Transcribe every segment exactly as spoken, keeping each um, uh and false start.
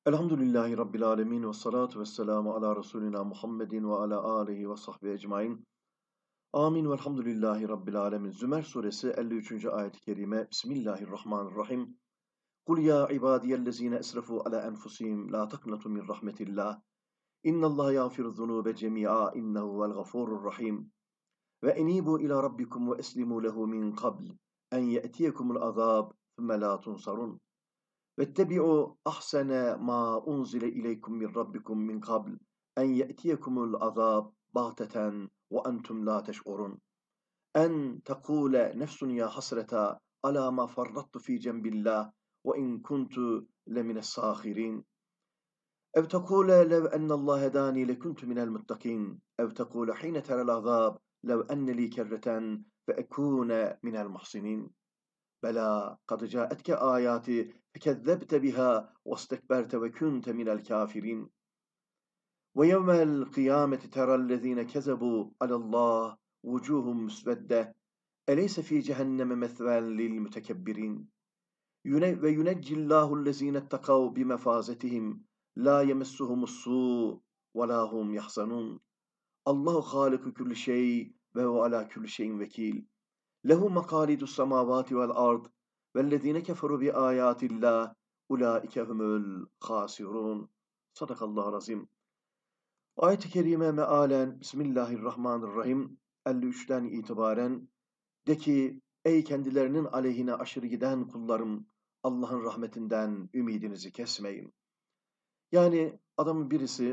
Elhamdülillahi Rabbil alemin ve salatu ve selamu ala Resulina Muhammedin ve ala alihi ve sahbihi ecmain. Amin velhamdülillahi Rabbil alemin. Zümer suresi elli üçüncü ayet-i kerime. Bismillahirrahmanirrahim. Kul ya ibadiyellezine esrafu ala enfusihim la taknatu min rahmetillah. İnnallaha yağfiru zunube cemi'a innehu vel gafurur rahim. Ve enibu ila rabbikum ve eslimu lehu min qabl en ye'tiyekumul azab thumme la tunsarun. وَاتَّبِعُوا أَحْسَنَ مَا أُنْزِلَ إِلَيْكُمْ مِنْ رَبِّكُمْ مِنْ قَبْلِ أَنْ يَأْتِيَكُمُ الْعَذَابُ بَغْتَةً وَأَنْتُمْ لَا تَشْعُرُونَ أَنْ تَقُولَ نَفْسٌ يَا حَسْرَتَ عَلَى مَا فَرَّطْتُ فِي جَنْبِ اللَّهِ وَإِنْ كُنْتُ لَمِنَ السَّاخِرِينَ أَوْ تَقُولَ لَوْ أَنَّ اللَّهَ هَدَانِي لَكُنْتُ مِنَ الْمُتَّقِينَ أَوْ تَقُولَ حِينَ تَرَى الْعَذَابَ لَوْ أَنَّ لِي كَرَّةً فَأَكُونَ مِنَ الْمُحْسِنِينَ بلى قد جاءتك آياتي فكذبت بها واستكبرت وكنت من الكافرين ويوم القيامة ترى الذين كذبوا على الله وجوههم مسودة أليس في جهنم مثوى للمتكبرين وينجي الله الذين اتقوا بمفازتهم لا يمسهم السوء ولا هم يحزنون الله خالق كل شيء وهو على كل شيء وكيل له مقاليد السماوات والأرض وَالَّذ۪ينَ كَفَرُوا بِآيَاتِ اللّٰهِ اُولَٰئِكَ هُمُ الْخَاسِرُونَ. Sadakallahu azim. Ayet-i kerime mealen Bismillahirrahmanirrahim elli üçten itibaren de ki ey kendilerinin aleyhine aşırı giden kullarım, Allah'ın rahmetinden ümidinizi kesmeyin. Yani adamın birisi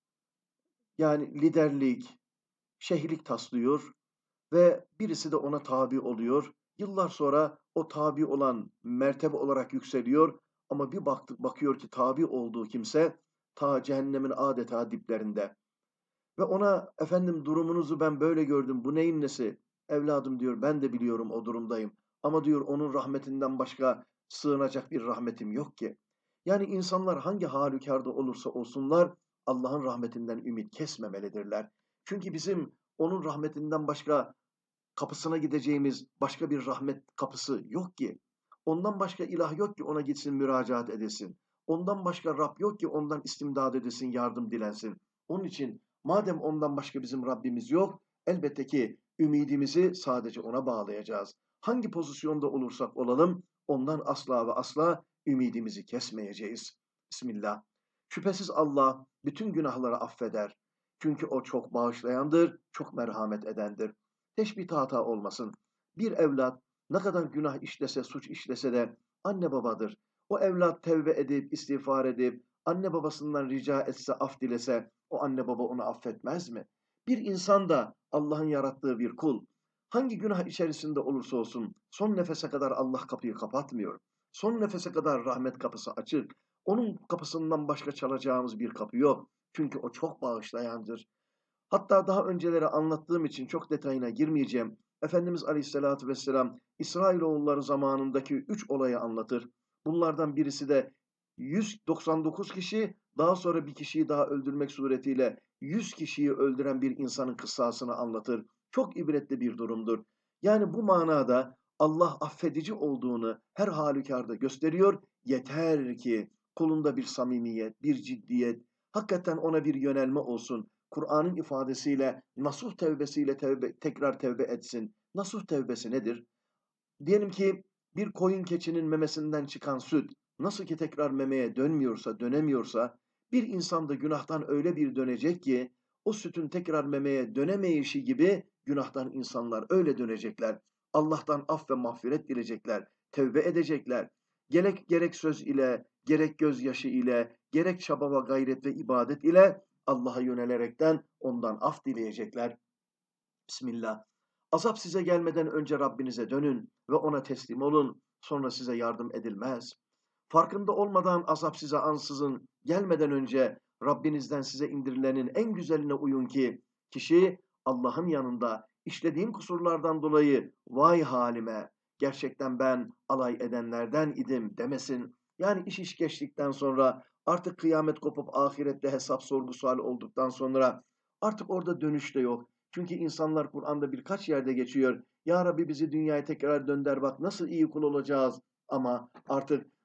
yani liderlik, şeyhlik taslıyor ve birisi de ona tabi oluyor. Yıllar sonra o tabi olan mertebe olarak yükseliyor ama bir baktık bakıyor ki tabi olduğu kimse ta cehennemin adeta diplerinde. Ve ona efendim durumunuzu ben böyle gördüm, bu neyin nesi? Evladım diyor, ben de biliyorum o durumdayım. Ama diyor onun rahmetinden başka sığınacak bir rahmetim yok ki. Yani insanlar hangi halükarda olursa olsunlar Allah'ın rahmetinden ümit kesmemelidirler. Çünkü bizim onun rahmetinden başka kapısına gideceğimiz başka bir rahmet kapısı yok ki. Ondan başka ilah yok ki ona gitsin müracaat edesin. Ondan başka Rab yok ki ondan istimdad edesin, yardım dilensin. Onun için madem ondan başka bizim Rabbimiz yok, elbette ki ümidimizi sadece ona bağlayacağız. Hangi pozisyonda olursak olalım, ondan asla ve asla ümidimizi kesmeyeceğiz. Bismillah. Şüphesiz Allah bütün günahları affeder. Çünkü o çok bağışlayandır, çok merhamet edendir. Teşbih hata olmasın. Bir evlat ne kadar günah işlese, suç işlese de anne babadır. O evlat tevbe edip, istiğfar edip, anne babasından rica etse, af dilese, o anne baba onu affetmez mi? Bir insan da Allah'ın yarattığı bir kul. Hangi günah içerisinde olursa olsun son nefese kadar Allah kapıyı kapatmıyor. Son nefese kadar rahmet kapısı açık. Onun kapısından başka çalacağımız bir kapı yok. Çünkü o çok bağışlayandır. Hatta daha önceleri anlattığım için çok detayına girmeyeceğim. Efendimiz Aleyhisselatü Vesselam İsrailoğulları zamanındaki üç olayı anlatır. Bunlardan birisi de yüz doksan dokuz kişi, daha sonra bir kişiyi daha öldürmek suretiyle yüz kişiyi öldüren bir insanın kıssasını anlatır. Çok ibretli bir durumdur. Yani bu manada Allah affedici olduğunu her halükarda gösteriyor. Yeter ki kulunda bir samimiyet, bir ciddiyet, hakikaten ona bir yönelme olsun. Kur'an'ın ifadesiyle nasuh tevbesiyle tevbe, tekrar tevbe etsin. Nasuh tevbesi nedir? Diyelim ki bir koyun keçinin memesinden çıkan süt nasıl ki tekrar memeye dönmüyorsa, dönemiyorsa bir insan da günahtan öyle bir dönecek ki o sütün tekrar memeye dönemeyişi gibi günahtan insanlar öyle dönecekler. Allah'tan af ve mağfiret dilecekler, tevbe edecekler. Gerek gerek söz ile, gerek gözyaşı ile, gerek çaba ve gayret ve ibadet ile Allah'a yönelerekten ondan af dileyecekler. Bismillah. Azap size gelmeden önce Rabbinize dönün ve ona teslim olun. Sonra size yardım edilmez. Farkında olmadan azap size ansızın gelmeden önce Rabbinizden size indirilenin en güzeline uyun ki kişi Allah'ın yanında işlediğim kusurlardan dolayı vay halime, gerçekten ben alay edenlerden idim demesin. Yani iş iş geçtikten sonra artık kıyamet kopup ahirette hesap sorgu sual olduktan sonra artık orada dönüş de yok. Çünkü insanlar Kur'an'da birkaç yerde geçiyor. Ya Rabbi bizi dünyaya tekrar dönder, bak nasıl iyi kul olacağız. Ama artık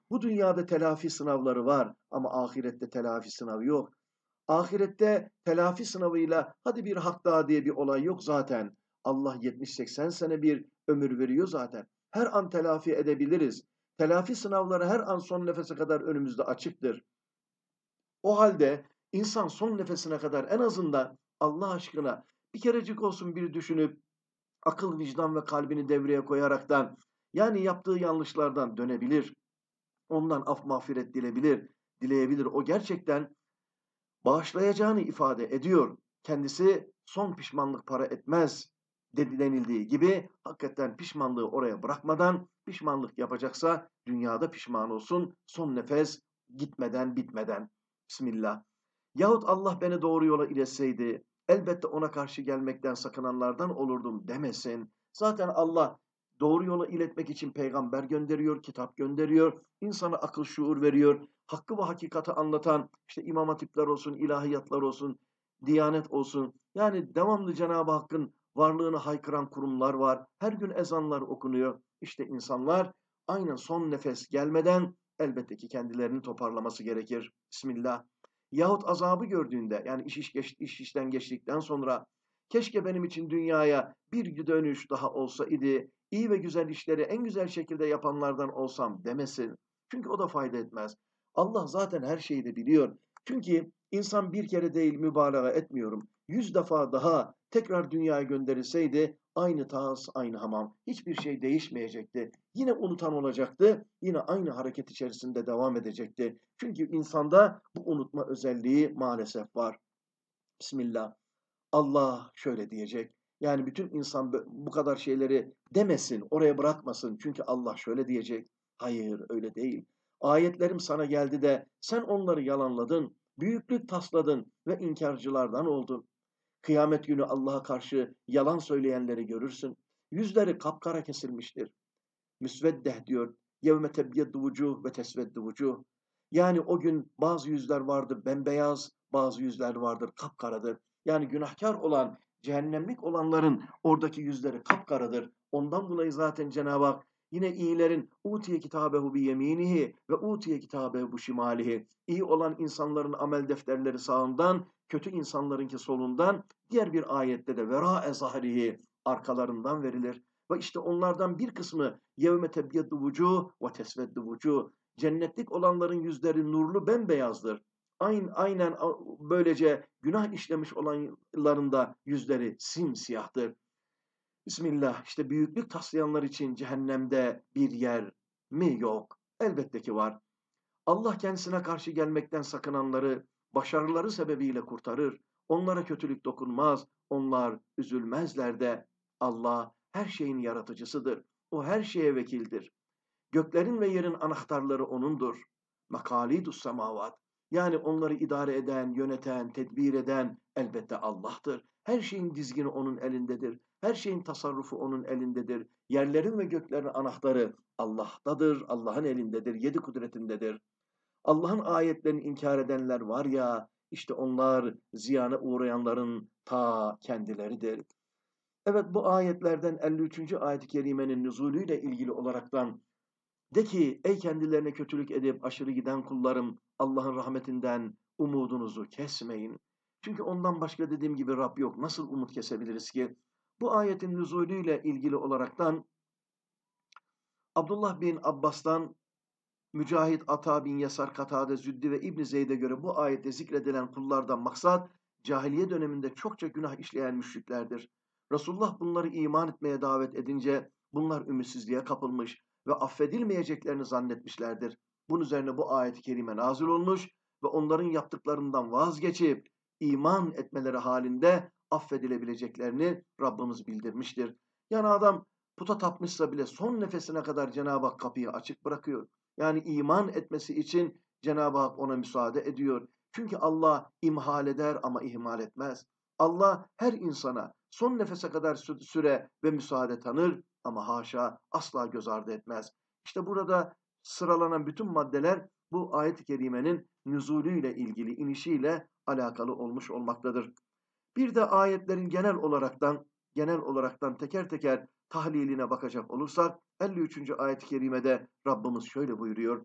Bu dünyada telafi sınavları var ama ahirette telafi sınavı yok. Ahirette telafi sınavıyla hadi bir hak daha diye bir olay yok zaten. Allah yetmiş seksen sene bir ömür veriyor zaten. Her an telafi edebiliriz. Telafi sınavları her an son nefese kadar önümüzde açıktır. O halde insan son nefesine kadar en azından Allah aşkına bir kerecik olsun bir düşünüp akıl, vicdan ve kalbini devreye koyaraktan yani yaptığı yanlışlardan dönebilir. Ondan af mağfiret dilebilir, dileyebilir. O gerçekten bağışlayacağını ifade ediyor. Kendisi son pişmanlık para etmez denildiği gibi hakikaten pişmanlığı oraya bırakmadan pişmanlık yapacaksa dünyada pişman olsun son nefes gitmeden bitmeden. Bismillah. Yahut Allah beni doğru yola iletseydi elbette ona karşı gelmekten sakınanlardan olurdum demesin. Zaten Allah doğru yola iletmek için peygamber gönderiyor, kitap gönderiyor, insana akıl şuur veriyor, hakkı ve hakikati anlatan işte imam hatipler olsun, ilahiyatlar olsun, diyanet olsun. Yani devamlı Cenab-ı Hakk'ın varlığını haykıran kurumlar var. Her gün ezanlar okunuyor. İşte insanlar aynen son nefes gelmeden elbette ki kendilerini toparlaması gerekir. Bismillah. Yahut azabı gördüğünde yani iş, iş, geç, iş işten geçtikten sonra keşke benim için dünyaya bir dönüş daha olsa idi, iyi ve güzel işleri en güzel şekilde yapanlardan olsam demesin. Çünkü o da fayda etmez. Allah zaten her şeyi de biliyor. Çünkü insan bir kere değil mübalağa etmiyorum. Yüz defa daha tekrar dünyaya gönderilseydi aynı tas, aynı hamam. Hiçbir şey değişmeyecekti. Yine unutan olacaktı. Yine aynı hareket içerisinde devam edecekti. Çünkü insanda bu unutma özelliği maalesef var. Bismillah. Allah şöyle diyecek. Yani bütün insan bu kadar şeyleri demesin, oraya bırakmasın. Çünkü Allah şöyle diyecek. Hayır, öyle değil. Ayetlerim sana geldi de sen onları yalanladın, büyüklük tasladın ve inkarcılardan oldun. Kıyamet günü Allah'a karşı yalan söyleyenleri görürsün. Yüzleri kapkara kesilmiştir. Müsveddeh diyor. Yevme tebyeddu vucuh ve tesveddu vucuh. Yani o gün bazı yüzler vardır bembeyaz, bazı yüzler vardır kapkaradır. Yani günahkar olan, cehennemlik olanların oradaki yüzleri kapkaradır. Ondan dolayı zaten Cenab-ı Hak yine iyilerin utiye kitabehu bi yeminihi ve utiye kitabehu bu şimalihi. İyi olan insanların amel defterleri sağından, kötü insanlarınki solundan, diğer bir ayette de vera zahrihi arkalarından verilir. Ve işte onlardan bir kısmı yevme tebyeddu vucuh ve tesveddu vucuh. Cennetlik olanların yüzleri nurlu bembeyazdır. Aynen, aynen böylece günah işlemiş olanların da yüzleri simsiyahtır. Bismillah. İşte büyüklük taslayanlar için cehennemde bir yer mi yok? Elbette ki var. Allah kendisine karşı gelmekten sakınanları başarıları sebebiyle kurtarır. Onlara kötülük dokunmaz. Onlar üzülmezler de. Allah her şeyin yaratıcısıdır. O her şeye vekildir. Göklerin ve yerin anahtarları O'nundur. Makalidus semavat. Yani onları idare eden, yöneten, tedbir eden elbette Allah'tır. Her şeyin dizgini O'nun elindedir. Her şeyin tasarrufu O'nun elindedir. Yerlerin ve göklerin anahtarı Allah'tadır, Allah'ın elindedir, yedi kudretindedir. Allah'ın ayetlerini inkar edenler var ya, işte onlar ziyana uğrayanların ta kendileridir. Evet, bu ayetlerden elli üçüncü ayet-i kerimenin nüzulüyle ilgili olaraktan de ki ey kendilerine kötülük edip aşırı giden kullarım Allah'ın rahmetinden umudunuzu kesmeyin. Çünkü ondan başka dediğim gibi Rab yok. Nasıl umut kesebiliriz ki? Bu ayetin nüzulüyle ilgili olaraktan Abdullah bin Abbas'tan Mücahit, Ata bin Yasar, Katade, Züddi ve İbn Zeyd'e göre bu ayette zikredilen kullardan maksat cahiliye döneminde çokça günah işleyen müşriklerdir. Resulullah bunları iman etmeye davet edince bunlar ümitsizliğe kapılmış ve affedilmeyeceklerini zannetmişlerdir. Bunun üzerine bu ayet-i kerime nazil olmuş ve onların yaptıklarından vazgeçip iman etmeleri halinde affedilebileceklerini Rabbimiz bildirmiştir. Yani adam puta tapmışsa bile son nefesine kadar Cenab-ı Hak kapıyı açık bırakıyor. Yani iman etmesi için Cenab-ı Hak ona müsaade ediyor. Çünkü Allah imhal eder ama ihmal etmez. Allah her insana son nefese kadar süre ve müsaade tanır ama haşa asla göz ardı etmez. İşte burada sıralanan bütün maddeler bu ayet-i kerimenin nüzulüyle ilgili, inişiyle alakalı olmuş olmaktadır. Bir de ayetlerin genel olaraktan genel olaraktan teker teker tahliline bakacak olursak elli üçüncü ayet-i kerimede Rabbimiz şöyle buyuruyor.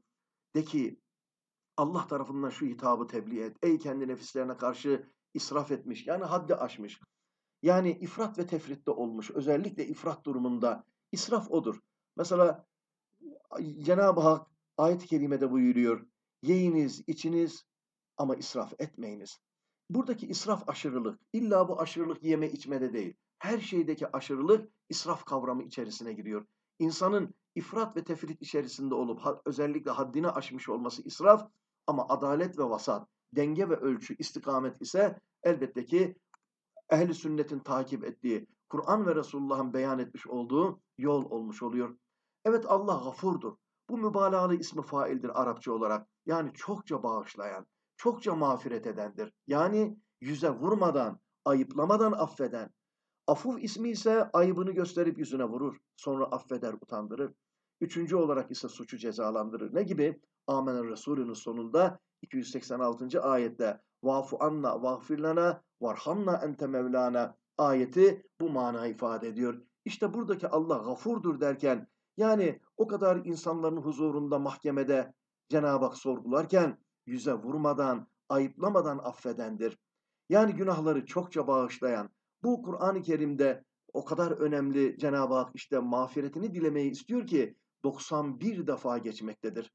De ki Allah tarafından şu hitabı tebliğ et. Ey kendi nefislerine karşı israf etmiş, yani haddi aşmış. Yani ifrat ve tefritte olmuş. Özellikle ifrat durumunda israf odur. Mesela Cenab-ı Hak ayet-i kerimede buyuruyor. Yiyiniz, içiniz ama israf etmeyiniz. Buradaki israf aşırılık. İlla bu aşırılık yeme içmede değil. Her şeydeki aşırılık israf kavramı içerisine giriyor. İnsanın ifrat ve tefrit içerisinde olup özellikle haddini aşmış olması israf, ama adalet ve vasat, denge ve ölçü, istikamet ise elbette ki ehl-i sünnetin takip ettiği, Kur'an ve Resulullah'ın beyan etmiş olduğu yol olmuş oluyor. Evet, Allah gafurdur. Bu mübalağalı ismi faildir Arapça olarak. Yani çokça bağışlayan, çokça mağfiret edendir. Yani yüze vurmadan, ayıplamadan affeden. Afuv ismi ise ayıbını gösterip yüzüne vurur. Sonra affeder, utandırır. Üçüncü olarak ise suçu cezalandırır. Ne gibi? Amener Resulü'nün sonunda iki yüz seksen altıncı ayette vafu anna vagfir lana varhamna ente mevlana ayeti bu mana ifade ediyor. İşte buradaki Allah gafurdur derken, yani o kadar insanların huzurunda, mahkemede Cenab-ı Hak sorgularken yüze vurmadan, ayıplamadan affedendir. Yani günahları çokça bağışlayan, bu Kur'an-ı Kerim'de o kadar önemli, Cenab-ı Hak işte mağfiretini dilemeyi istiyor ki doksan bir defa geçmektedir.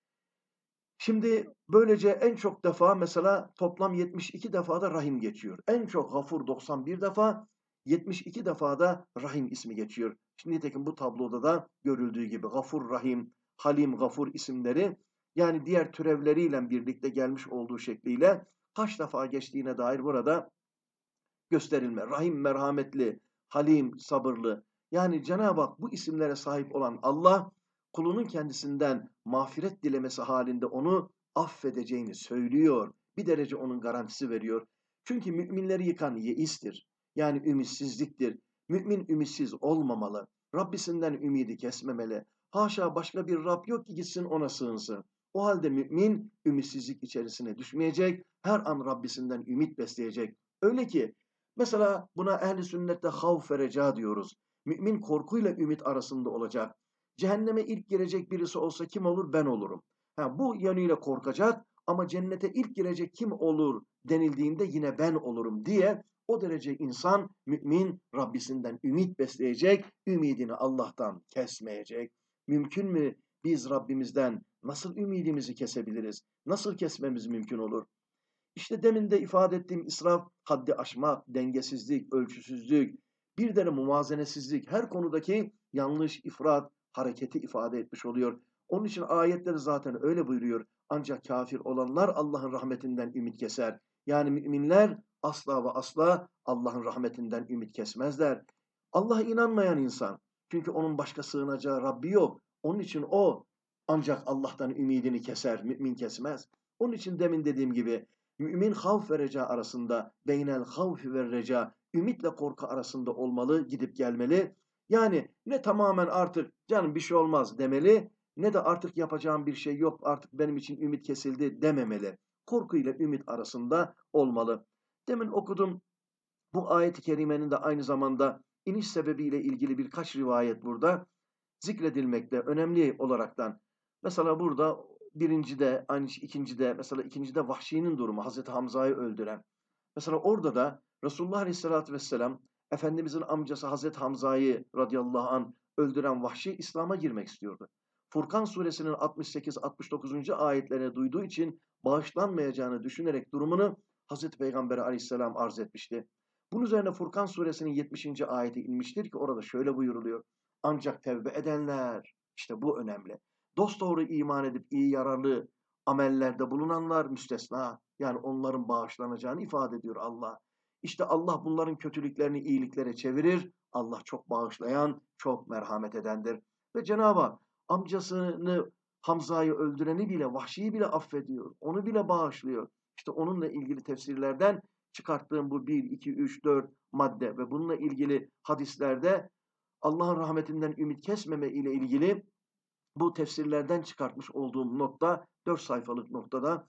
Şimdi böylece en çok defa mesela toplam yetmiş iki defada Rahim geçiyor. En çok Gafur doksan bir defa, yetmiş iki defada Rahim ismi geçiyor. Şimdi nitekim bu tabloda da görüldüğü gibi Gafur, Rahim, Halim, Gafur isimleri, yani diğer türevleriyle birlikte gelmiş olduğu şekliyle kaç defa geçtiğine dair burada gösterilme. Rahim merhametli, Halim sabırlı. Yani Cenab-ı Hak bu isimlere sahip olan Allah, kulunun kendisinden mağfiret dilemesi halinde onu affedeceğini söylüyor. Bir derece onun garantisi veriyor. Çünkü müminleri yıkan yeistir. Yani ümitsizliktir. Mümin ümitsiz olmamalı. Rabbisinden ümidi kesmemeli. Haşa, başka bir Rab yok ki gitsin ona sığınsın. O halde mümin ümitsizlik içerisine düşmeyecek. Her an Rabbisinden ümit besleyecek. Öyle ki mesela buna ehli sünnette havf ve reca diyoruz. Mümin korkuyla ümit arasında olacak. Cehenneme ilk girecek birisi olsa kim olur? Ben olurum. Ha, bu yönüyle korkacak, ama cennete ilk girecek kim olur denildiğinde yine ben olurum diye o derece insan, mümin Rabbisinden ümit besleyecek, ümidini Allah'tan kesmeyecek. Mümkün mü biz Rabbimizden nasıl ümidimizi kesebiliriz? Nasıl kesmemiz mümkün olur? İşte demin de ifade ettiğim israf, haddi aşmak, dengesizlik, ölçüsüzlük, bir de muvazenesizlik, her konudaki yanlış, ifrat, hareketi ifade etmiş oluyor. Onun için ayetleri zaten öyle buyuruyor. Ancak kafir olanlar Allah'ın rahmetinden ümit keser. Yani müminler asla ve asla Allah'ın rahmetinden ümit kesmezler. Allah'a inanmayan insan, çünkü onun başka sığınacağı Rabbi yok. Onun için o ancak Allah'tan ümidini keser, mümin kesmez. Onun için demin dediğim gibi mümin havf ve reca arasında, beynel havfi ve reca, ümitle korku arasında olmalı, gidip gelmeli. Yani ne tamamen artık canım bir şey olmaz demeli, ne de artık yapacağım bir şey yok, artık benim için ümit kesildi dememeli. Korku ile ümit arasında olmalı. Demin okudum, bu ayet-i kerimenin de aynı zamanda iniş sebebiyle ilgili birkaç rivayet burada zikredilmekte önemli olaraktan. Mesela burada birincide, aynı ikincide, mesela ikincide Vahşi'nin durumu, Hazreti Hamza'yı öldüren. Mesela orada da Resulullah Aleyhisselatü Vesselam, Efendimizin amcası Hazreti Hamza'yı radıyallahu anh öldüren Vahşi İslam'a girmek istiyordu. Furkan suresinin altmış sekiz altmış dokuzuncu ayetlerini duyduğu için bağışlanmayacağını düşünerek durumunu Hazreti Peygamber Aleyhisselam arz etmişti. Bunun üzerine Furkan suresinin yetmişinci ayeti inmiştir ki orada şöyle buyuruluyor. Ancak tevbe edenler, işte bu önemli. Dosdoğru iman edip iyi yararlı amellerde bulunanlar müstesna. Yani onların bağışlanacağını ifade ediyor Allah. İşte Allah bunların kötülüklerini iyiliklere çevirir. Allah çok bağışlayan, çok merhamet edendir. Ve Cenab-ı Hak amcasını, Hamza'yı öldüreni bile, Vahşi'yi bile affediyor. Onu bile bağışlıyor. İşte onunla ilgili tefsirlerden çıkarttığım bu bir, iki, üç, dört madde ve bununla ilgili hadislerde Allah'ın rahmetinden ümit kesmeme ile ilgili bu tefsirlerden çıkartmış olduğum nokta, dört sayfalık noktada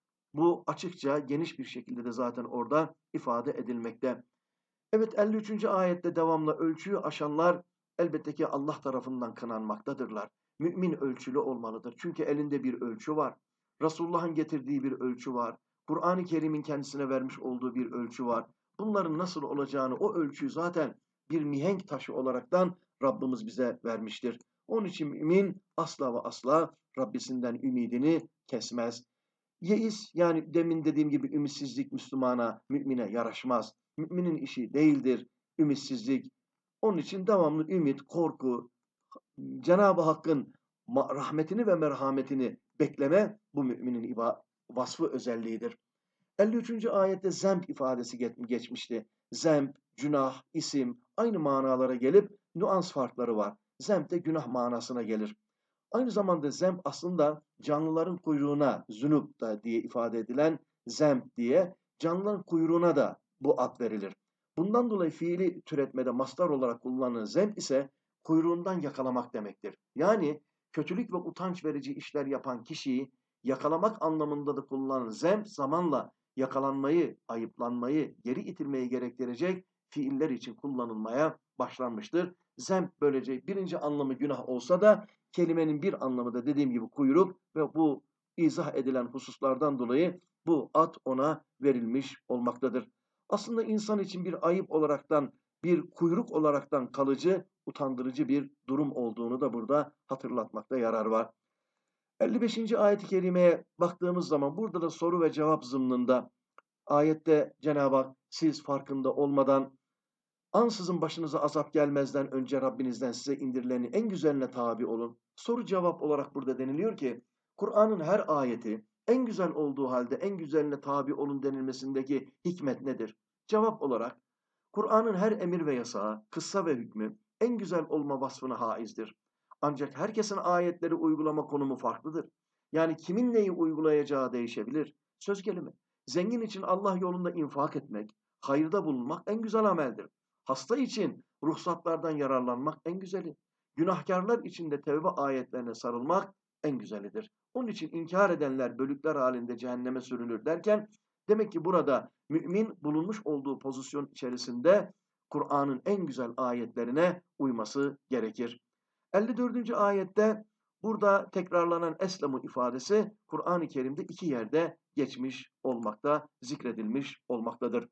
bu açıkça, geniş bir şekilde de zaten orada ifade edilmekte. Evet, elli üçüncü ayette devamlı ölçüyü aşanlar elbette ki Allah tarafından kınanmaktadırlar. Mümin ölçülü olmalıdır. Çünkü elinde bir ölçü var. Resulullah'ın getirdiği bir ölçü var. Kur'an-ı Kerim'in kendisine vermiş olduğu bir ölçü var. Bunların nasıl olacağını, o ölçüyü zaten bir mihenk taşı olaraktan Rabbimiz bize vermiştir. Onun için mümin asla ve asla Rabbisinden ümidini kesmez. Yeis, yani demin dediğim gibi ümitsizlik Müslümana, mümine yaraşmaz. Müminin işi değildir ümitsizlik. Onun için devamlı ümit, korku, Cenab-ı Hakk'ın rahmetini ve merhametini bekleme bu müminin vasfı, özelliğidir. elli üçüncü ayette zemp ifadesi geçmişti. Zemp, günah, isim aynı manalara gelip nüans farkları var. Zemp de günah manasına gelir. Aynı zamanda zemp aslında canlıların kuyruğuna, zünub da diye ifade edilen zemp diye canlıların kuyruğuna da bu ad verilir. Bundan dolayı fiili türetmede mastar olarak kullanılan zemp ise kuyruğundan yakalamak demektir. Yani kötülük ve utanç verici işler yapan kişiyi yakalamak anlamında da kullanılan zemp zamanla yakalanmayı, ayıplanmayı, geri itilmeyi gerektirecek fiiller için kullanılmaya başlanmıştır. Zemp böylece birinci anlamı günah olsa da kelimenin bir anlamı da dediğim gibi kuyruk ve bu izah edilen hususlardan dolayı bu ad ona verilmiş olmaktadır. Aslında insan için bir ayıp olaraktan, bir kuyruk olaraktan kalıcı, utandırıcı bir durum olduğunu da burada hatırlatmakta yarar var. elli beşinci ayet-i kerimeye baktığımız zaman burada da soru ve cevap zımnında ayette Cenab-ı Hak siz farkında olmadan ansızın başınıza azap gelmezden önce Rabbinizden size indirilenin en güzeline tabi olun. Soru cevap olarak burada deniliyor ki Kur'an'ın her ayeti en güzel olduğu halde en güzeline tabi olun denilmesindeki hikmet nedir? Cevap olarak Kur'an'ın her emir ve yasağı, kıssa ve hükmü en güzel olma vasfına haizdir. Ancak herkesin ayetleri uygulama konumu farklıdır. Yani kimin neyi uygulayacağı değişebilir. Söz gelimi, zengin için Allah yolunda infak etmek, hayırda bulunmak en güzel ameldir. Hasta için ruhsatlardan yararlanmak en güzeli. Günahkarlar için de tevbe ayetlerine sarılmak en güzelidir. Onun için inkar edenler bölükler halinde cehenneme sürülür derken demek ki burada mümin bulunmuş olduğu pozisyon içerisinde Kur'an'ın en güzel ayetlerine uyması gerekir. elli dördüncü ayette burada tekrarlanan eslemu ifadesi Kur'an-ı Kerim'de iki yerde geçmiş olmakta, zikredilmiş olmaktadır.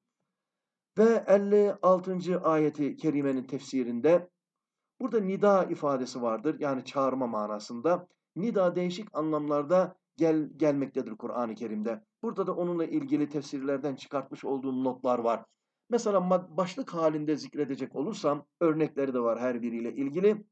Ve elli altıncı ayeti kerimenin tefsirinde burada nida ifadesi vardır. Yani çağırma manasında. Nida değişik anlamlarda gel, gelmektedir Kur'an-ı Kerim'de. Burada da onunla ilgili tefsirlerden çıkartmış olduğum notlar var. Mesela başlık halinde zikredecek olursam örnekleri de var her biriyle ilgili.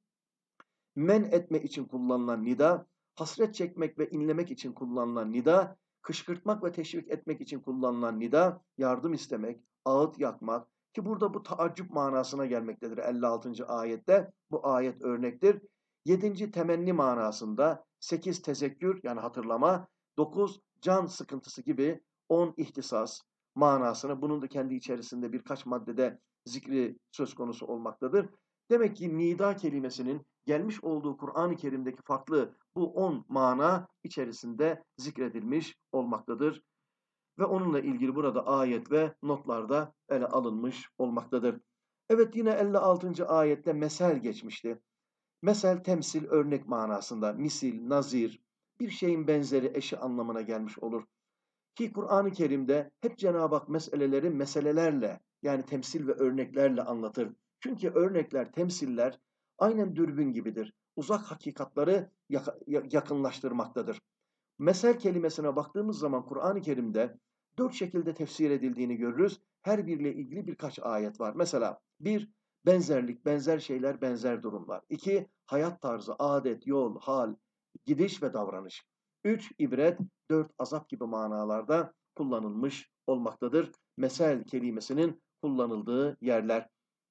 Men etme için kullanılan nida, hasret çekmek ve inlemek için kullanılan nida, kışkırtmak ve teşvik etmek için kullanılan nida, yardım istemek, ağıt yakmak ki burada bu taaccüp manasına gelmektedir elli altıncı ayette. Bu ayet örnektir. yedinci temenni manasında, sekiz tezekkür yani hatırlama, dokuz can sıkıntısı gibi, on ihtisas manasına bunun da kendi içerisinde birkaç maddede zikri söz konusu olmaktadır. Demek ki nida kelimesinin gelmiş olduğu Kur'an-ı Kerim'deki farklı bu on mana içerisinde zikredilmiş olmaktadır. Ve onunla ilgili burada ayet ve notlarda ele alınmış olmaktadır. Evet, yine elli altıncı ayette mesel geçmişti. Mesel temsil, örnek manasında, misil, nazir, bir şeyin benzeri, eşi anlamına gelmiş olur. Ki Kur'an-ı Kerim'de hep Cenab-ı Hak meseleleri meselelerle yani temsil ve örneklerle anlatır. Çünkü örnekler, temsiller aynen dürbün gibidir. Uzak hakikatları yakınlaştırmaktadır. Mesel kelimesine baktığımız zaman Kur'an-ı Kerim'de dört şekilde tefsir edildiğini görürüz. Her biriyle ilgili birkaç ayet var. Mesela bir, benzerlik, benzer şeyler, benzer durumlar. İki, hayat tarzı, adet, yol, hal, gidiş ve davranış. Üç, ibret, dört, azap gibi manalarda kullanılmış olmaktadır. Mesel kelimesinin kullanıldığı yerler.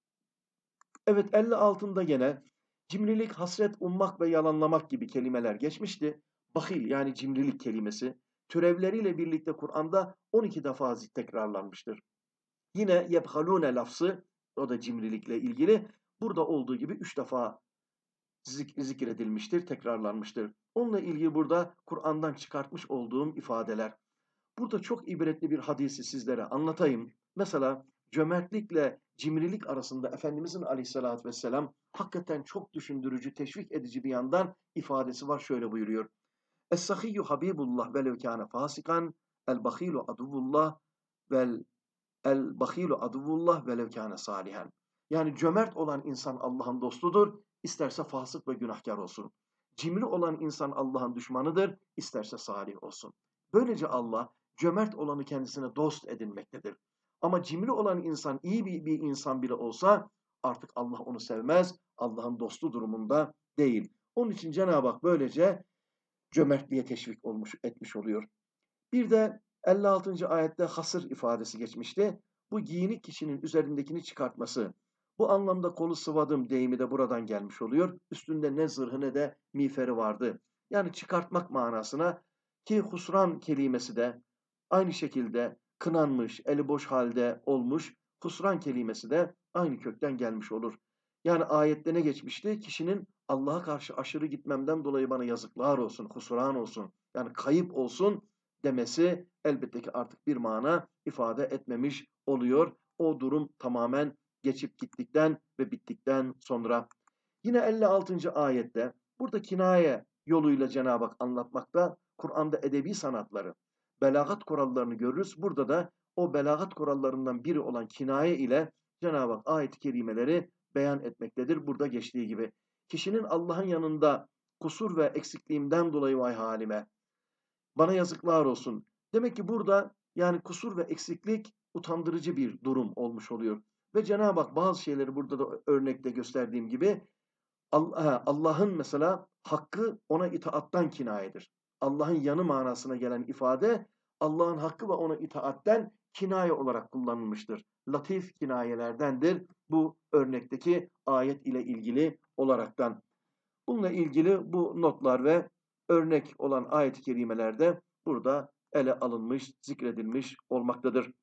Evet, elli altında gene cimrilik, hasret, ummak ve yalanlamak gibi kelimeler geçmişti. Bahil yani cimrilik kelimesi türevleriyle birlikte Kur'an'da on iki defa tekrarlanmıştır. Yine yebhalune lafzı, o da cimrilikle ilgili, burada olduğu gibi üç defa zik zikredilmiştir, tekrarlanmıştır. Onunla ilgili burada Kur'an'dan çıkartmış olduğum ifadeler. Burada çok ibretli bir hadisi sizlere anlatayım. Mesela cömertlikle cimrilik arasında Efendimizin aleyhissalatü vesselam hakikaten çok düşündürücü, teşvik edici bir yandan ifadesi var. Şöyle buyuruyor. Es-sahiyyu habibullah velev kâne fasikan, el-bahilu aduvullah vel el-bahilu aduvullah velev kâne salihen. Yani cömert olan insan Allah'ın dostudur, isterse fasık ve günahkar olsun. Cimri olan insan Allah'ın düşmanıdır, isterse salih olsun. Böylece Allah cömert olanı kendisine dost edinmektedir. Ama cimri olan insan iyi bir, bir insan bile olsa artık Allah onu sevmez, Allah'ın dostu durumunda değil. Onun için Cenab-ı Hak böylece cömertliğe teşvik olmuş etmiş oluyor. Bir de elli altıncı ayette hasır ifadesi geçmişti. Bu giyinik kişinin üzerindekini çıkartması. Bu anlamda kolu sıvadım deyimi de buradan gelmiş oluyor. Üstünde ne zırhı ne de miğferi vardı. Yani çıkartmak manasına, ki husran kelimesi de aynı şekilde kınanmış, eli boş halde olmuş. Husran kelimesi de aynı kökten gelmiş olur. Yani ayette ne geçmişti? Kişinin Allah'a karşı aşırı gitmemden dolayı bana yazıklar olsun, husran olsun. Yani kayıp olsun demesi elbette ki artık bir mana ifade etmemiş oluyor. O durum tamamen geçip gittikten ve bittikten sonra. Yine elli altıncı ayette burada kinaye yoluyla Cenab-ı Hak anlatmakta. Kur'an'da edebi sanatları, belagat kurallarını görürüz. Burada da o belagat kurallarından biri olan kinaye ile Cenab-ı Hak ayet-i kerimeleri beyan etmektedir. Burada geçtiği gibi. Kişinin Allah'ın yanında kusur ve eksikliğimden dolayı vay halime, bana yazıklar olsun. Demek ki burada yani kusur ve eksiklik utandırıcı bir durum olmuş oluyor. Ve Cenab-ı Hak bazı şeyleri burada da örnekte gösterdiğim gibi Allah'ın mesela hakkı ona itaattan kinayedir. Allah'ın yanı manasına gelen ifade Allah'ın hakkı ve ona itaatten kinaye olarak kullanılmıştır. Latif kinayelerdendir bu örnekteki ayet ile ilgili olaraktan. Bununla ilgili bu notlar ve örnek olan ayet-i kerimelerde burada ele alınmış, zikredilmiş olmaktadır.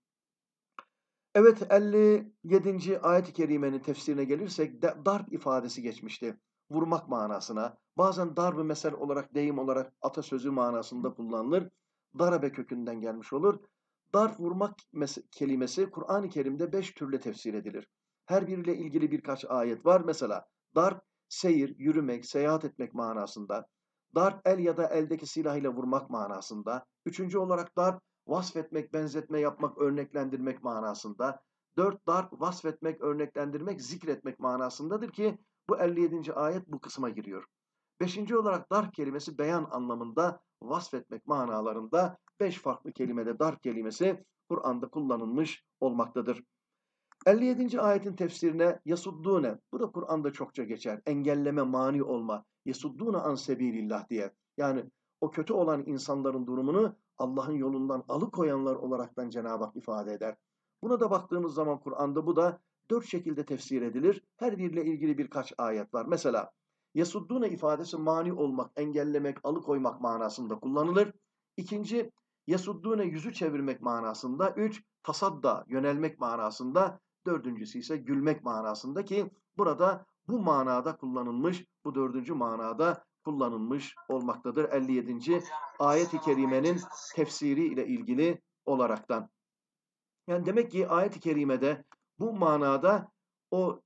Evet, elli yedinci ayet-i kerimenin tefsirine gelirsek darp ifadesi geçmişti. Vurmak manasına. Bazen darb-ı mesel olarak, deyim olarak atasözü manasında kullanılır. Darabe kökünden gelmiş olur. Darp vurmak kelimesi Kur'an-ı Kerim'de beş türlü tefsir edilir. Her biriyle ilgili birkaç ayet var. Mesela darp, seyir, yürümek, seyahat etmek manasında. Darp, el ya da eldeki silah ile vurmak manasında. Üçüncü olarak darp, vasfetmek, benzetme yapmak, örneklendirmek manasında. Dört, darp, vasfetmek, örneklendirmek, zikretmek manasındadır ki bu elli yedinci ayet bu kısma giriyor. Beşinci olarak darp kelimesi beyan anlamında, vasfetmek manalarında beş farklı kelimede darp kelimesi Kur'an'da kullanılmış olmaktadır. elli yedinci ayetin tefsirine yasuddune, bu da Kur'an'da çokça geçer. Engelleme, mani olma. Yasuddune an sebilillah diye. Yani o kötü olan insanların durumunu Allah'ın yolundan alıkoyanlar olaraktan Cenab-ı Hak ifade eder. Buna da baktığımız zaman Kur'an'da bu da dört şekilde tefsir edilir. Her biriyle ilgili birkaç ayet var. Mesela yasuddune ifadesi mani olmak, engellemek, alıkoymak manasında kullanılır. İkinci, yasuddune yüzü çevirmek manasında. Üç, tasadda, yönelmek manasında. Dördüncüsü ise gülmek manasında ki burada bu manada kullanılmış, bu dördüncü manada kullanılmış olmaktadır. elli yedinci ayet-i kerimenin tefsiri ile ilgili olaraktan. Yani demek ki ayet-i kerimede bu manada o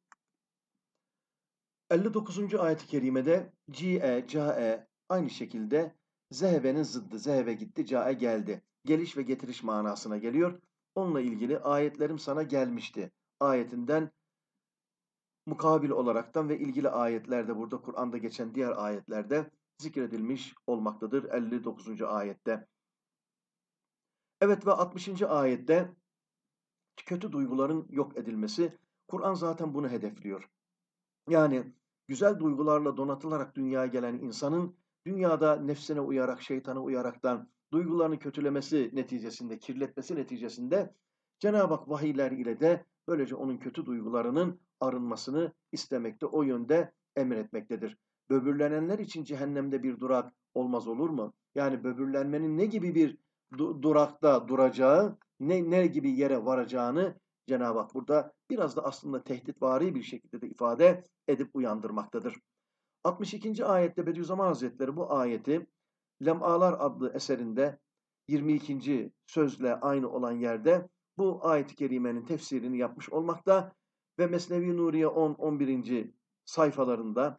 elli dokuzuncu ayet-i kerimede ci'e, ca'e aynı şekilde zehebenin zıddı. Zehebe gitti, ca'e geldi. Geliş ve getiriş manasına geliyor. Onunla ilgili ayetlerim sana gelmişti ayetinden mukabil olaraktan ve ilgili ayetlerde burada Kur'an'da geçen diğer ayetlerde zikredilmiş olmaktadır elli dokuzuncu ayette. Evet ve altmışıncı ayette kötü duyguların yok edilmesi. Kur'an zaten bunu hedefliyor. Yani güzel duygularla donatılarak dünyaya gelen insanın dünyada nefsine uyarak, şeytana uyaraktan duygularını kötülemesi neticesinde, kirletmesi neticesinde Cenab-ı Hak vahiyler ile de böylece onun kötü duygularının arınmasını istemekte, o yönde emretmektedir. Böbürlenenler için cehennemde bir durak olmaz olur mu? Yani böbürlenmenin ne gibi bir du durakta duracağı, ne, ne gibi yere varacağını Cenab-ı Hak burada biraz da aslında tehditvari bir şekilde de ifade edip uyandırmaktadır. altmış ikinci ayette Bediüzzaman Hazretleri bu ayeti Lem'alar adlı eserinde yirmi ikinci sözle aynı olan yerde bu ayet-i kerimenin tefsirini yapmış olmakta ve Mesnevi Nuriye on on birinci sayfalarında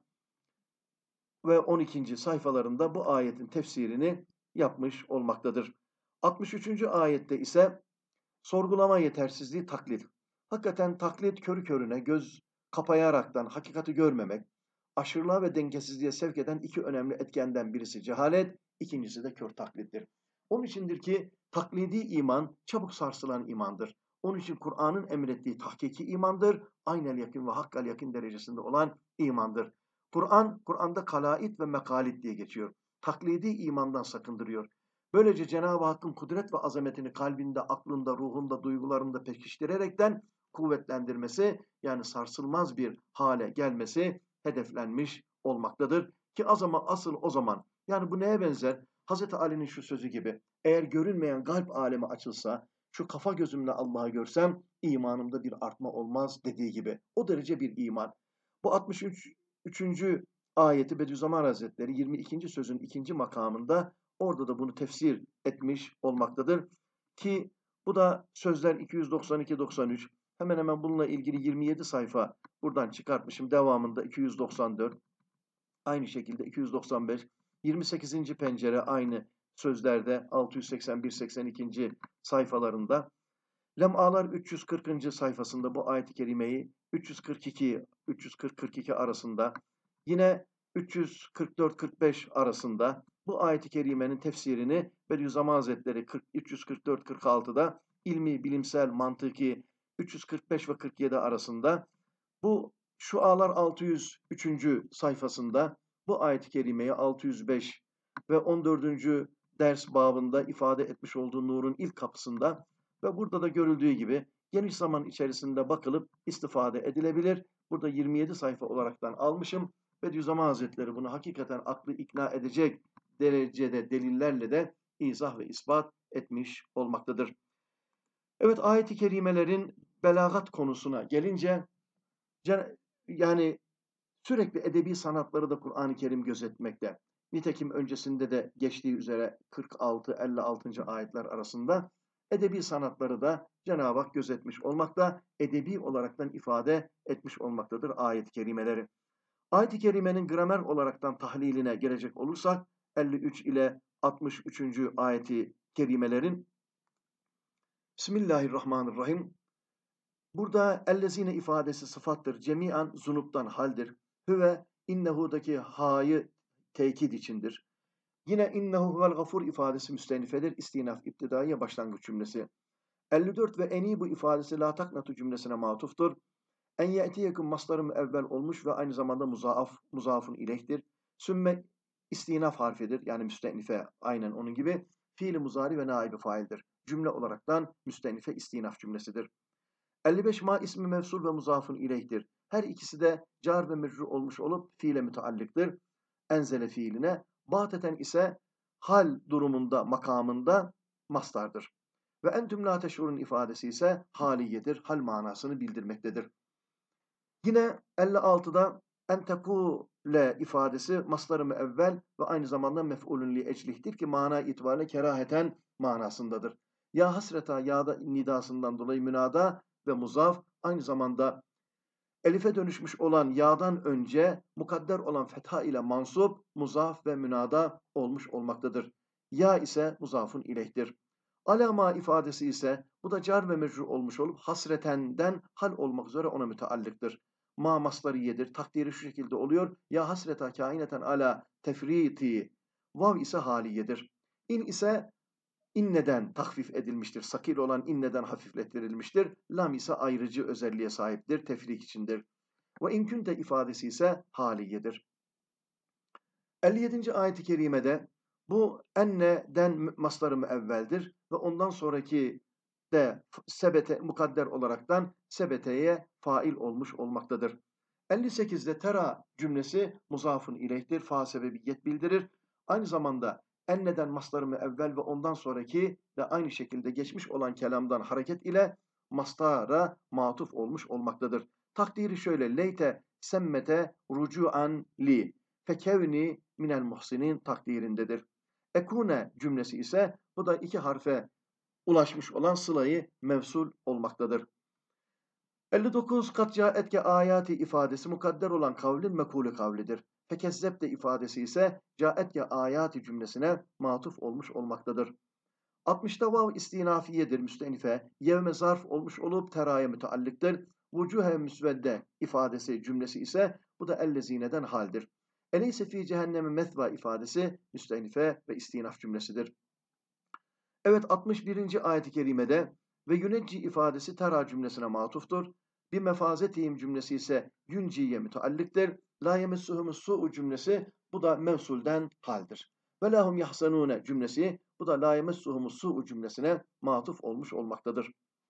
ve on ikinci sayfalarında bu ayetin tefsirini yapmış olmaktadır. altmış üçüncü ayette ise sorgulama yetersizliği taklit. Hakikaten taklit körü körüne göz kapayaraktan hakikati görmemek, aşırılığa ve dengesizliğe sevk eden iki önemli etkenden birisi cehalet, ikincisi de kör taklittir. Onun içindir ki taklidi iman çabuk sarsılan imandır. Onun için Kur'an'ın emrettiği tahkiki imandır, aynel yakın ve hakkal yakın derecesinde olan imandır. Kur'an, Kur'an'da kalait ve mekalit diye geçiyor. Taklidi imandan sakındırıyor. Böylece Cenab-ı Hakk'ın kudret ve azametini kalbinde, aklında, ruhunda, duygularında pekiştirerekten kuvvetlendirmesi, yani sarsılmaz bir hale gelmesi hedeflenmiş olmaktadır. Ki azama, asıl o zaman, yani bu neye benzer? Hazreti Ali'nin şu sözü gibi, eğer görünmeyen kalp alemi açılsa, şu kafa gözümle Allah'ı görsem, imanımda bir artma olmaz dediği gibi. O derece bir iman. Bu altmış üçüncü ayeti Bediüzzaman Hazretleri yirmi ikinci sözün ikinci makamında orada da bunu tefsir etmiş olmaktadır. Ki bu da sözler iki yüz doksan iki doksan üç. Hemen hemen bununla ilgili yirmi yedi sayfa buradan çıkartmışım. Devamında iki yüz doksan dört. Aynı şekilde iki yüz doksan beş. yirmi sekizinci pencere aynı sözlerde altı yüz seksen bir seksen iki. sayfalarında. Lem'alar üç yüz kırkıncı sayfasında bu ayet-i kerimeyi üç yüz kırk iki üç yüz kırk kırk iki arasında, yine üç yüz kırk dört kırk beş arasında bu ayet-i kerimenin tefsirini Bediüzzaman Hazretleri üç yüz kırk dört kırk altıda, ilmi, bilimsel, mantıki üç yüz kırk beş ve kırk yedi arasında, bu Şualar altı yüz üçüncü sayfasında bu ayet-i kerimeyi altı yüz beş ve on dördüncü ders babında ifade etmiş olduğu nurun ilk kapısında ve burada da görüldüğü gibi geniş zaman içerisinde bakılıp istifade edilebilir. Burada yirmi yedi sayfa olaraktan almışım. Bediüzzaman Hazretleri bunu hakikaten aklı ikna edecek derecede delillerle de izah ve ispat etmiş olmaktadır. Evet, ayet-i kerimelerin belagat konusuna gelince, yani sürekli edebi sanatları da Kur'an-ı Kerim gözetmekte. Nitekim öncesinde de geçtiği üzere kırk altı elli altıncı ayetler arasında edebi sanatları da Cenab-ı Hak gözetmiş olmakta, edebi olaraktan ifade etmiş olmaktadır ayet-i kerimeleri. Ayet-i kerimenin gramer olaraktan tahliline gelecek olursak, elli üç ile altmış üçüncü ayeti kerimelerin Bismillahirrahmanirrahim. Burada ellezine ifadesi sıfattır. Cemian zunuptan haldir. Hüve innehu'daki ha'yı tekit içindir. Yine innehu huvel gafur ifadesi müstenifedir. İstinaf iptidaiye başlangıç cümlesi. elli dört ve eni bu ifadesi la taknatu cümlesine matuftur. En ye'tiyekum mastarı evvel olmuş ve aynı zamanda muzaaf, muzaafun ileyhtir. Sümme istinaf harfidir. Yani müstenife aynen onun gibi. Fiil-i muzari ve naibi faildir. Cümle olaraktan müstenife istinaf cümlesidir. elli beş ma ismi mevsul ve muzafın ileyhtir. Her ikisi de car ve mecrur olmuş olup fiile müteallıktır. Enzele fiiline. Bateten ise hal durumunda, makamında mastardır. Ve entüm la teşurun ifadesi ise haliyedir. Hal manasını bildirmektedir. Yine elli altıda entekule ifadesi mastarı müevvel ve aynı zamanda mef'ulün li eclihtir ki mana itibariyle keraheten manasındadır. Ya hasreta yağda nidasından dolayı münada ve muzaf aynı zamanda elife dönüşmüş olan yağdan önce mukadder olan fetha ile mansup, muzaf ve münada olmuş olmaktadır. Ya ise muzafun ileyhtir. Alama ifadesi ise bu da car ve mecrur olmuş olup hasretenden hal olmak üzere ona müteallıktır. Ma masdariyedir. Takdiri şu şekilde oluyor. Ya hasreta kaineten ala tefriti. Vav ise haliyedir. İn ise inneden tahfif edilmiştir. Sakil olan inneden hafiflettirilmiştir. Lam ise ayrıcı özelliğe sahiptir. Tefrik içindir. Ve inkünte ifadesi ise haliyedir. elli yedinci ayet-i kerimede bu enne'den masdarı müevveldir ve ondan sonraki de sebete mukadder olaraktan sebeteye fail olmuş olmaktadır. elli sekizde tera cümlesi muzafın ileyhtir. Fa sebebiyet bildirir. Aynı zamanda enneden masdarı müevvel ve ondan sonraki de aynı şekilde geçmiş olan kelamdan hareket ile mastara matuf olmuş olmaktadır. Takdiri şöyle: leyte semmete rucu'an li fekevni minel muhsinin takdirindedir. Ekune cümlesi ise bu da iki harfe ulaşmış olan sılayı mevsul olmaktadır. elli dokuz kat caetke ayati ifadesi mukadder olan kavlin mekulü kavlidir. Fekezzepte ifadesi ise caetke ayati cümlesine matuf olmuş olmaktadır. altmışta vav istinafiyedir müstenife. Yevme zarf olmuş olup teraya müteallıktır. Vucuhe müsvedde ifadesi cümlesi ise bu da ellezineden haldir. Eleyse fi cehenneme methva ifadesi müstenife ve istinaf cümlesidir. Evet, altmış birinci ayet-i kerimede ve yünecci ifadesi tera cümlesine matuftur. Bir mefazetihim cümlesi ise yünciye müteallıktır. La yemessuhumus su'u cümlesi bu da mevsulden haldir. Ve lahum yahsanune cümlesi bu da la yemessuhumus su'u cümlesine matuf olmuş olmaktadır.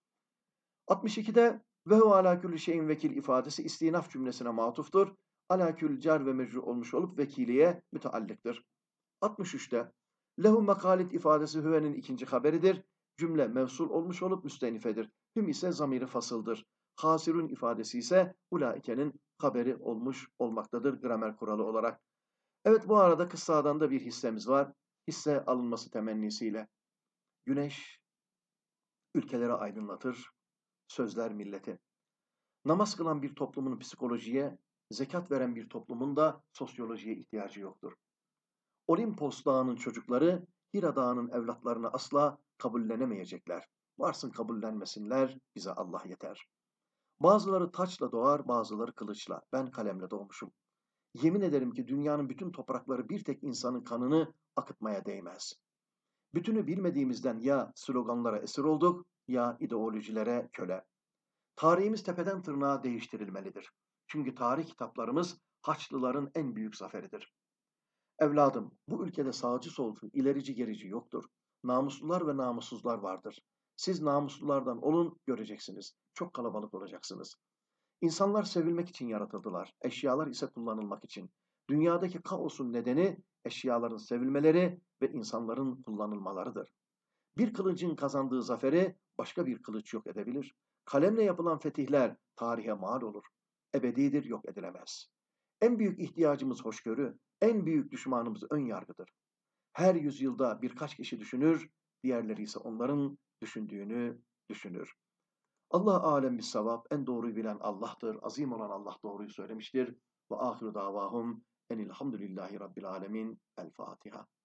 altmış ikide ve hu ala külli şeyin vekil ifadesi istinaf cümlesine matuftur. Ala kül car ve mecru olmuş olup vekiliye müteallıktır. altmış üçte lehu mekalit ifadesi hüvenin ikinci haberidir. Cümle mevsul olmuş olup müstenifedir. Hüm ise zamiri fasıldır. Hasirun ifadesi ise ulaikenin haberi olmuş olmaktadır gramer kuralı olarak. Evet, bu arada kıssadan da bir hissemiz var. Hisse alınması temennisiyle. Güneş ülkeleri aydınlatır, sözler milleti. Namaz kılan bir toplumun psikolojiye, zekat veren bir toplumun da sosyolojiye ihtiyacı yoktur. Olimpos Dağı'nın çocukları Hira Dağı'nın evlatlarını asla kabullenemeyecekler. Varsın kabullenmesinler, bize Allah yeter. Bazıları taçla doğar, bazıları kılıçla. Ben kalemle doğmuşum. Yemin ederim ki dünyanın bütün toprakları bir tek insanın kanını akıtmaya değmez. Bütünü bilmediğimizden ya sloganlara esir olduk, ya ideolojilere köle. Tarihimiz tepeden tırnağa değiştirilmelidir. Çünkü tarih kitaplarımız Haçlıların en büyük zaferidir. Evladım, bu ülkede sağcı solcu, ilerici gerici yoktur. Namuslular ve namussuzlar vardır. Siz namuslulardan olun, göreceksiniz. Çok kalabalık olacaksınız. İnsanlar sevilmek için yaratıldılar. Eşyalar ise kullanılmak için. Dünyadaki kaosun nedeni eşyaların sevilmeleri ve insanların kullanılmalarıdır. Bir kılıcın kazandığı zaferi başka bir kılıç yok edebilir. Kalemle yapılan fetihler tarihe mal olur. Ebedidir, yok edilemez. En büyük ihtiyacımız hoşgörü, en büyük düşmanımız ön yargıdır. Her yüzyılda birkaç kişi düşünür, diğerleri ise onların düşündüğünü düşünür. Allah alem bis savab, en doğruyu bilen Allah'tır. Azim olan Allah doğruyu söylemiştir. Ve ahiru davahum enilhamdülillahi rabbil alemin. El Fatiha.